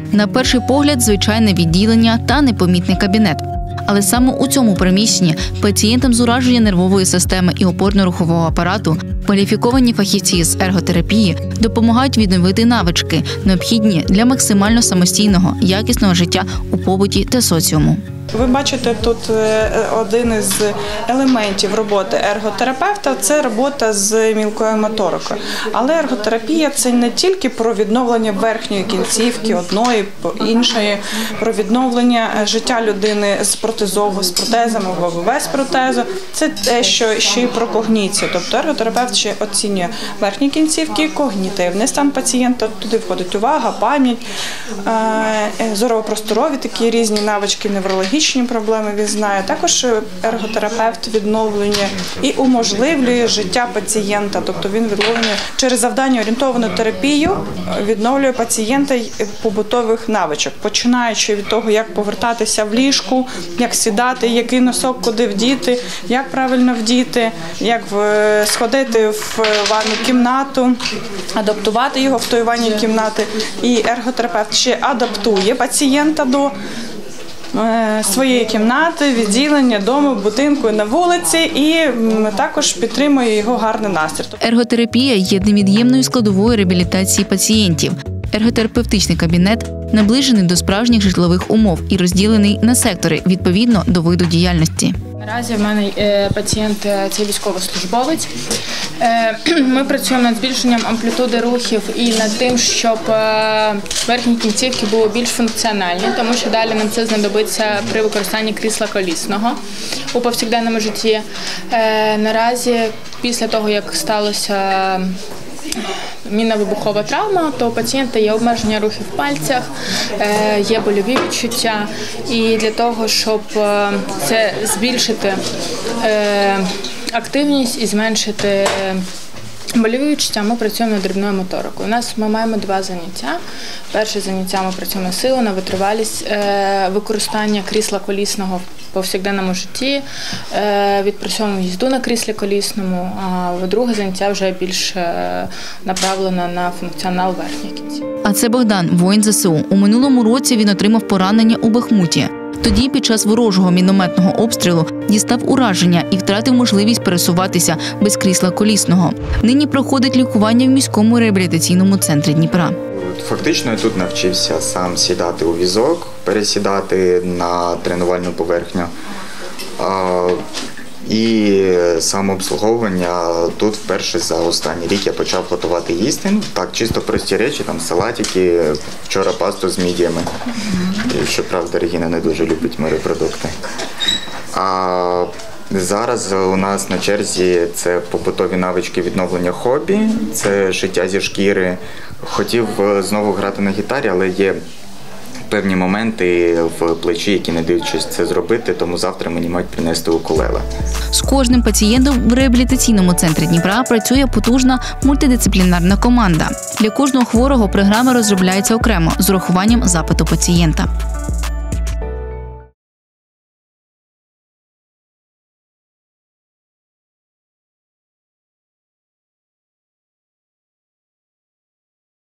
На перший погляд, звичайне відділення та непомітний кабінет. Але саме у цьому приміщенні пацієнтам з ураженням нервової системи і опорно-рухового апарату кваліфіковані фахівці з ерготерапії допомагають відновити навички, необхідні для максимально самостійного, якісного життя у побуті та соціуму. Ви бачите, тут один із елементів роботи ерготерапевта – це робота з мілкою моторикою. Але ерготерапія – це не тільки про відновлення верхньої кінцівки, одної, іншої, про відновлення життя людини з протезами або без протезу. Це те, що ще й про когніцію. Тобто ерготерапевт ще оцінює верхні кінцівки, когнітивний стан пацієнта. Туди входить увага, пам'ять, зорово-просторові такі різні навички, неврологічні проблеми він знає. Також ерготерапевт відновлює і уможливлює життя пацієнта. Тобто він відновлює через завдання-орієнтовану терапію, відновлює пацієнта побутових навичок, починаючи від того, як повертатися в ліжку, як сідати, який носок куди вдіти, як правильно вдіти, як сходити в ванну кімнату, адаптувати його в той ванній кімнаті. І ерготерапевт ще адаптує пацієнта до своєї кімнати, відділення, дому, будинку, на вулиці і також підтримує його гарний настрій. Ерготерапія є невід'ємною складовою реабілітації пацієнтів. Ерготерапевтичний кабінет наближений до справжніх житлових умов і розділений на сектори відповідно до виду діяльності. Наразі в мене пацієнт – це військовослужбовець. Ми працюємо над збільшенням амплітуди рухів і над тим, щоб верхні кінцівки були більш функціональні, тому що далі нам це знадобиться при використанні крісла колісного у повсякденному житті. Наразі, після того, як сталося мінно-вибухова травма, то у пацієнта є обмеження рухів в пальцях, є больові відчуття. І для того, щоб це збільшити активність і зменшити больові відчуття, ми працюємо над дрібною моторикою. Ми маємо два заняття. Перше заняття ми працюємо силу, на витривалість, використання крісла колісного в повсякденному житті, відпрацьовуємо їзду на кріслі колісному, а друге заняття вже більш направлено на функціонал верхніх кінців. А це Богдан, воїн ЗСУ. У минулому році він отримав поранення у Бахмуті. Тоді під час ворожого мінометного обстрілу дістав ураження і втратив можливість пересуватися без крісла колісного. Нині проходить лікування в міському реабілітаційному центрі Дніпра. Фактично я тут навчився сам сідати у візок, пересідати на тренувальну поверхню. І самообслуговування тут вперше за останній рік я почав готувати їсти. Так, чисто прості речі, там салатики, вчора пасту з мідіями. І, щоправда, Регіна не дуже любить морепродукти. А зараз у нас на черзі це побутові навички відновлення хобі, це шиття зі шкіри. Хотів знову грати на гітарі, але є певні моменти в плечі, які не дають щось це зробити, тому завтра мені мають принести укулеле. З кожним пацієнтом в реабілітаційному центрі Дніпра працює потужна мультидисциплінарна команда. Для кожного хворого програма розробляється окремо з урахуванням запиту пацієнта.